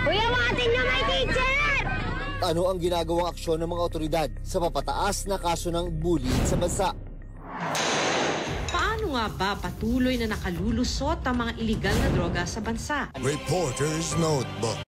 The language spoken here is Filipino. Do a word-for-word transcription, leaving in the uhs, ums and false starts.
Uyawatin niyo may teacher! Ano ang ginagawang aksyon ng mga otoridad sa papataas na kaso ng bullying sa bansa? Paano nga ba patuloy na nakalulusot ang mga iligal na droga sa bansa? Reporter's Notebook.